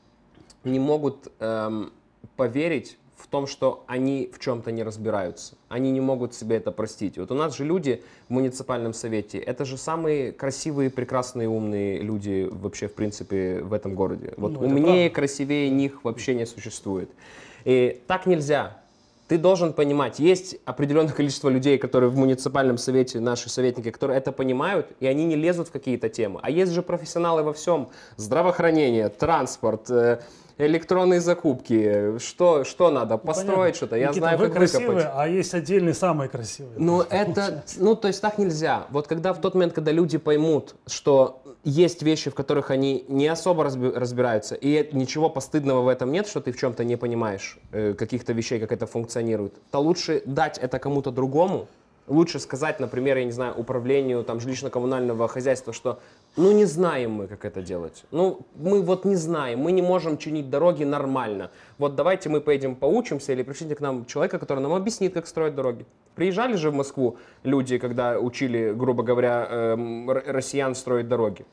не могут эм, поверить в том, что они в чем-то не разбираются. Они не могут себе это простить. И вот у нас же люди в муниципальном совете, это же самые красивые, прекрасные, умные люди вообще, в принципе, в этом городе. Вот Ну, умнее, красивее них вообще не существует. И так нельзя. Ты должен понимать, есть определенное количество людей, которые в муниципальном совете, наши советники, которые это понимают, и они не лезут в какие-то темы. А есть же профессионалы во всем. Здравоохранение, транспорт, электронные закупки. Что, что надо? Построить что-то. Я Никита, знаю, вы как красивые, выкопать. а есть отдельные самые красивые. Ну, это, ну, то есть так нельзя. Вот когда в тот момент, когда люди поймут, что есть вещи, в которых они не особо разби- разбираются, и ничего постыдного в этом нет, что ты в чем-то не понимаешь э, каких-то вещей, как это функционирует, то лучше дать это кому-то другому. Лучше сказать, например, я не знаю, управлению там жилищно-коммунального хозяйства, что ну не знаем мы, как это делать. Ну, мы вот не знаем, мы не можем чинить дороги нормально. Вот давайте мы поедем поучимся или пришлите к нам человека, который нам объяснит, как строить дороги. Приезжали же в Москву люди, когда учили, грубо говоря, эм, россиян строить дороги.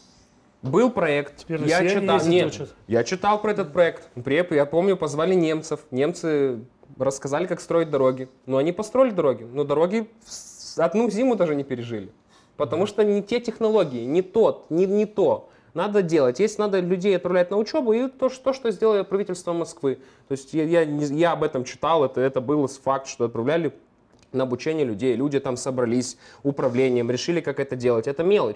Был проект, Теперь я россияне читал, ездят, нет, учат. я читал про этот проект. Я помню, позвали немцев, немцы рассказали, как строить дороги. Но они построили дороги, но дороги одну зиму даже не пережили. Потому что не те технологии, не тот, не, не то. Надо делать. Если надо людей отправлять на учебу, и то, что, что сделало правительство Москвы. То есть я, я, я об этом читал, это, это был факт, что отправляли на обучение людей. Люди там собрались управлением, решили, как это делать. Это мелочь.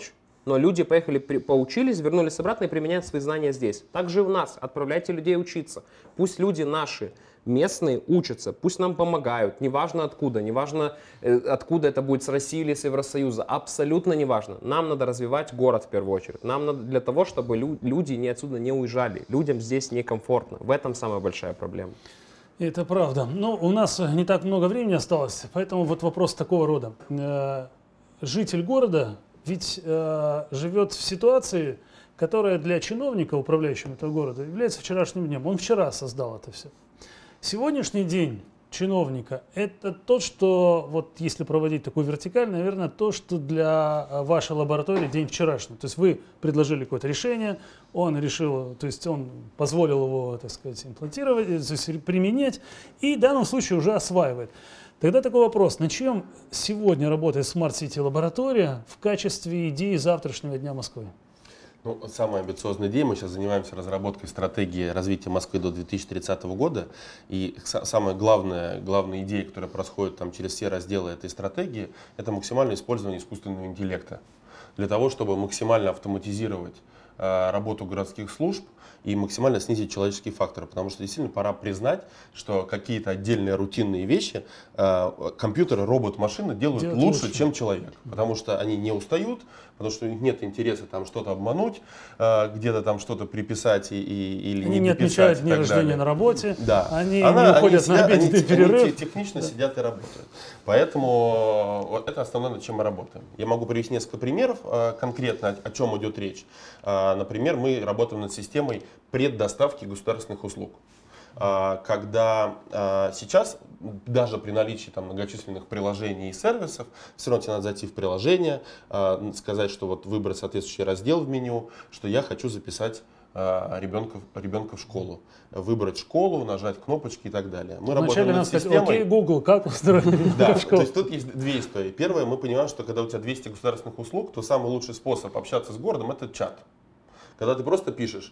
Но люди поехали, при, поучились, вернулись обратно и применяют свои знания здесь. Также и у нас. Отправляйте людей учиться. Пусть люди наши, местные, учатся. Пусть нам помогают. Неважно откуда. Неважно, э, откуда это будет, с России или с Евросоюза. Абсолютно неважно. Нам надо развивать город в первую очередь. Нам надо для того, чтобы лю- люди не отсюда не уезжали. Людям здесь некомфортно. В этом самая большая проблема. Это правда. Но у нас не так много времени осталось, поэтому вот вопрос такого рода. Э, Житель города ведь э, живет в ситуации, которая для чиновника, управляющего этого города, является вчерашним днем. Он вчера создал это все. Сегодняшний день чиновника – это то, что, вот если проводить такую вертикаль, наверное, то, что для вашей лаборатории день вчерашний. То есть вы предложили какое-то решение, он решил, то есть он позволил его, так сказать, имплантировать, то есть применять, и в данном случае уже осваивает. Тогда такой вопрос, на чем сегодня работает Smart City лаборатория в качестве идеи завтрашнего дня Москвы? Ну, самая амбициозная идея, мы сейчас занимаемся разработкой стратегии развития Москвы до две тысячи тридцатого года. И самая главная, главная идея, которая происходит там через все разделы этой стратегии, это максимальное использование искусственного интеллекта. Для того, чтобы максимально автоматизировать э, работу городских служб и максимально снизить человеческие факторы. Потому что действительно пора признать, что какие-то отдельные рутинные вещи э, компьютеры, робот, машины делают Делать лучше, лучше, чем человек. Потому что они не устают, потому что у них нет интереса там что-то обмануть, э, где-то там что-то приписать и, и, или Они не не отмечают дни рождения далее. на работе, Да. они Она, не уходят они на сидят, обеденный они, перерыв. Они технично да. сидят и работают. Поэтому вот это основное, над чем мы работаем. Я могу привести несколько примеров э, конкретно, о, о чем идет речь. Э, например, мы работаем над системой преддоставки государственных услуг. Э, когда э, сейчас, даже при наличии там, многочисленных приложений и сервисов, все равно тебе надо зайти в приложение, э, сказать, что вот выбрать соответствующий раздел в меню, что я хочу записать ребенка, ребенка в школу. Выбрать школу, нажать кнопочки и так далее. Мы Вначале работаем над надо сказать, системой. окей, Google, как устроить ребенка Да, в то школу? есть тут есть две истории. Первое, мы понимаем, что когда у тебя двести государственных услуг, то самый лучший способ общаться с городом – это чат. Когда ты просто пишешь,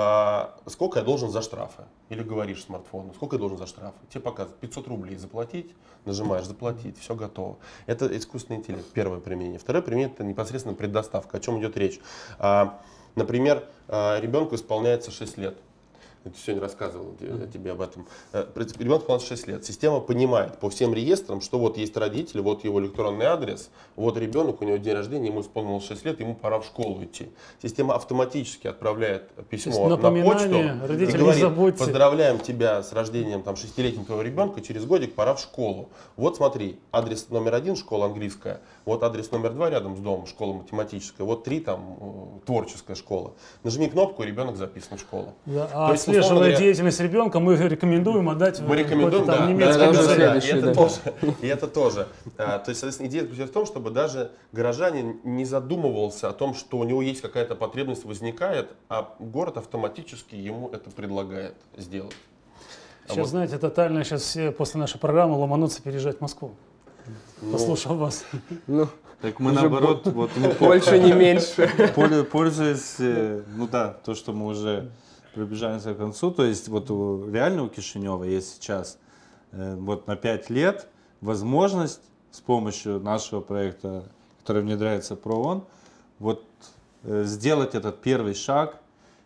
а, сколько я должен за штрафы, или говоришь смартфону, сколько я должен за штрафы, тебе показывают пятьсот рублей заплатить, нажимаешь заплатить, все готово. Это искусственный интеллект, первое применение. Второе применение – это непосредственно преддоставка. О чем идет речь? А, например, а, ребенку исполняется шесть лет. Я сегодня рассказывал mm-hmm. тебе об этом. Ребенку исполняется шесть лет. Система понимает по всем реестрам, что вот есть родители, вот его электронный адрес, вот ребенок, у него день рождения, ему исполнилось шесть лет, ему пора в школу идти. Система автоматически отправляет письмо на почту и говорит, поздравляем тебя с рождением там, шестилетнего твоего ребенка, через годик пора в школу. Вот смотри, адрес номер один, школа английская, вот адрес номер два рядом с домом, школа математическая, вот три там творческая школа. Нажми кнопку, и ребенок записан в школу. Да, а отслеживая говоря, деятельность ребенка, мы рекомендуем отдать мы рекомендуем, там да, немецкий да, да, да, да, и, это тоже, и это тоже. А, то есть, соответственно, идея заключается в том, чтобы даже горожанин не задумывался о том, что у него есть какая-то потребность возникает, а город автоматически ему это предлагает сделать. Сейчас, вот. знаете, тотально сейчас все после нашей программы ломанутся переезжать в Москву. Ну, послушал вас. Ну, так мы наоборот, вот мы больше не меньше. Пользуясь, ну да, то, что мы уже приближаемся к концу, то есть вот у, реально у Кишинева есть сейчас э, вот на пять лет возможность с помощью нашего проекта, который внедряется в ПРООН, вот э, сделать этот первый шаг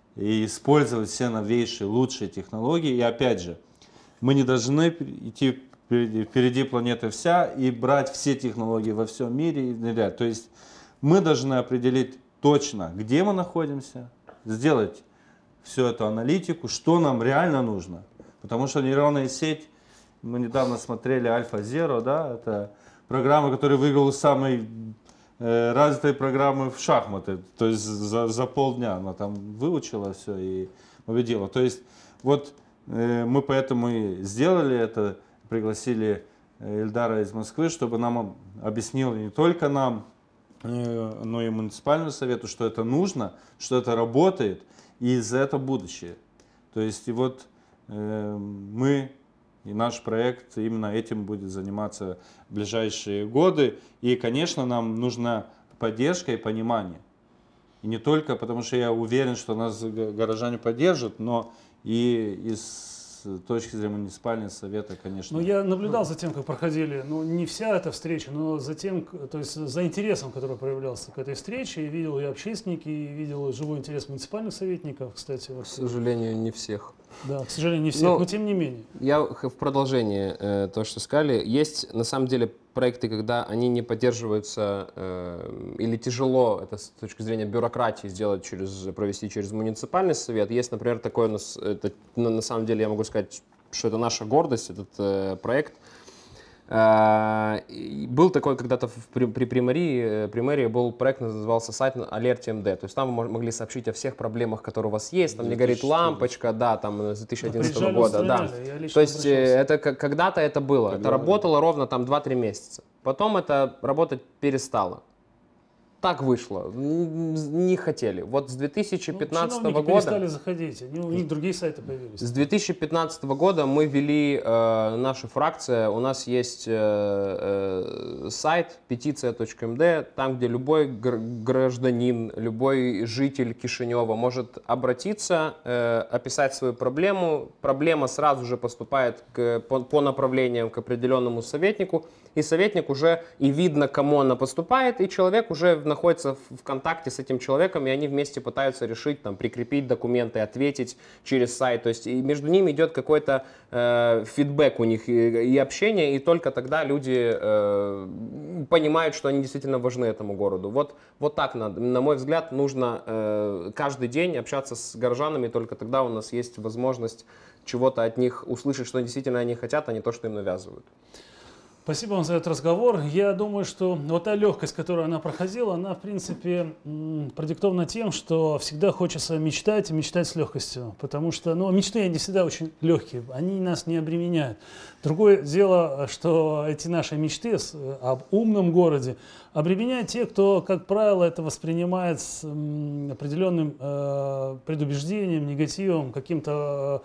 и использовать все новейшие, лучшие технологии. И опять же, мы не должны идти впереди, впереди планеты вся и брать все технологии во всем мире и внедрять. То есть мы должны определить точно, где мы находимся, сделать всю эту аналитику, что нам реально нужно. Потому что нейронная сеть, мы недавно смотрели AlphaZero, да, это программа, которая выиграла самой э, развитой программы в шахматы. То есть за, за полдня она там выучила все и победила. То есть вот э, мы поэтому и сделали это, пригласили Эльдара из Москвы, чтобы нам объяснил не только нам, э, но и муниципальному совету, что это нужно, что это работает. И за это будущее. То есть и вот э, мы и наш проект именно этим будет заниматься в ближайшие годы. И, конечно, нам нужна поддержка и понимание. И не только потому, что я уверен, что нас горожане поддержат, но и из с точки зрения муниципального совета, конечно. Ну, я наблюдал за тем, как проходили, ну, не вся эта встреча, но за тем, то есть за интересом, который проявлялся к этой встрече. И видел и общественники, и видел и живой интерес муниципальных советников, кстати. К сожалению, не всех. Да, к сожалению, не всех, но, но тем не менее. Я в продолжение э, то, что сказали. Есть, на самом деле, проекты, когда они не поддерживаются э, или тяжело, это с точки зрения бюрократии, сделать через, провести через муниципальный совет. Есть, например, такой у нас, это, на, на самом деле, я могу сказать, что это наша гордость, этот э, проект. Uh, был такой когда-то при, при примарии, примарии был проект, назывался сайт Alert эм дэ. То есть там вы могли сообщить о всех проблемах, которые у вас есть. Там не горит лампочка, да, там с две тысячи одиннадцатого года. Да. То есть это когда-то это было. Когда это работало ровно там два-три месяца. Потом это работать перестало. Так вышло. Не хотели. Вот с две тысячи пятнадцатого ну, года... перестали заходить. Они, у них другие сайты появились. С две тысячи пятнадцатого года мы вели, э, наша фракция, у нас есть э, э, сайт петиция точка эм дэ, там, где любой гражданин, любой житель Кишинева может обратиться, э, описать свою проблему. Проблема сразу же поступает к, по, по направлениям к определенному советнику. И советник уже, и видно, кому она поступает, и человек уже находится в контакте с этим человеком, и они вместе пытаются решить, там, прикрепить документы, ответить через сайт. То есть и между ними идет какой-то э, фидбэк у них и, и общение, и только тогда люди э, понимают, что они действительно важны этому городу. Вот, вот так, надо, на мой взгляд, нужно э, каждый день общаться с горожанами, только тогда у нас есть возможность чего-то от них услышать, что действительно они хотят, а не то, что им навязывают. Спасибо вам за этот разговор. Я думаю, что вот та легкость, которую она проходила, она, в принципе, продиктована тем, что всегда хочется мечтать и мечтать с легкостью. Потому что, ну, мечты, они всегда очень легкие, они нас не обременяют. Другое дело, что эти наши мечты об умном городе обременяют те, кто, как правило, это воспринимает с определенным э, предубеждением, негативом, каким-то...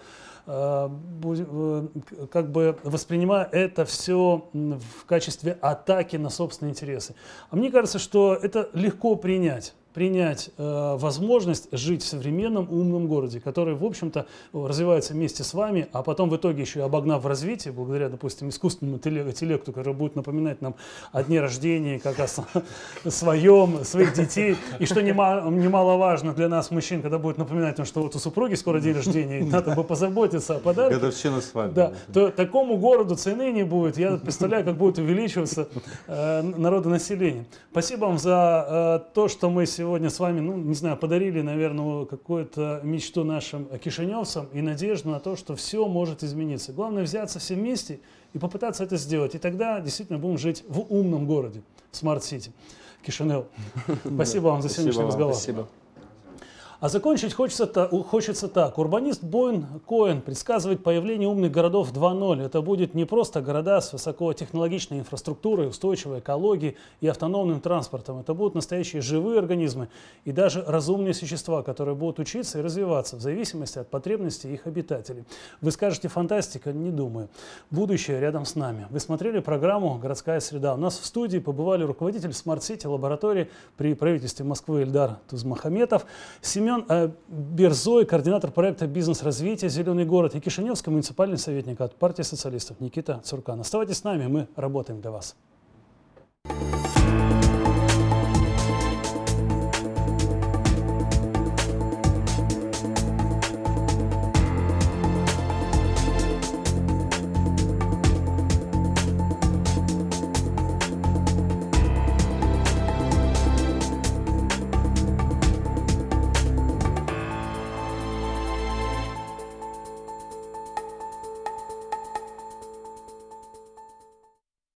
как бы воспринимая это все в качестве атаки на собственные интересы. А мне кажется, что это легко принять. принять э, возможность жить в современном умном городе, который, в общем-то, развивается вместе с вами, а потом в итоге еще и обогнав в развитии, благодаря, допустим, искусственному интеллекту, который будет напоминать нам о дне рождения, как о своем, своих детей. И что немало, немаловажно для нас, мужчин, когда будет напоминать нам, что вот у супруги скоро день рождения, и надо бы позаботиться о подарке. Годовщина свадьбы. Да, то такому городу цены не будет. Я представляю, как будет увеличиваться э, народонаселение. Спасибо вам за э, то, что мы сегодня Сегодня с вами, ну, не знаю, подарили, наверное, какую-то мечту нашим кишиневцам и надежду на то, что все может измениться. Главное взяться все вместе и попытаться это сделать. И тогда действительно будем жить в умном городе, в смарт-сити, Кишинев. Спасибо вам за сегодняшний разговор. Спасибо. А закончить хочется, хочется так. Урбанист Бойн Коэн предсказывает появление умных городов два ноль. Это будет не просто города с высокотехнологичной инфраструктурой, устойчивой экологией и автономным транспортом. Это будут настоящие живые организмы и даже разумные существа, которые будут учиться и развиваться в зависимости от потребностей их обитателей. Вы скажете, фантастика? Не думаю. Будущее рядом с нами. Вы смотрели программу «Городская среда». У нас в студии побывали руководитель смарт-сити лаборатории при правительстве Москвы Ильдар Тузмахаметов, Семен Берзой, координатор проекта «Бизнес-развитие. Зеленый город», и кишиневский муниципальный советник от партии социалистов Никита Цуркан. Оставайтесь с нами, мы работаем для вас.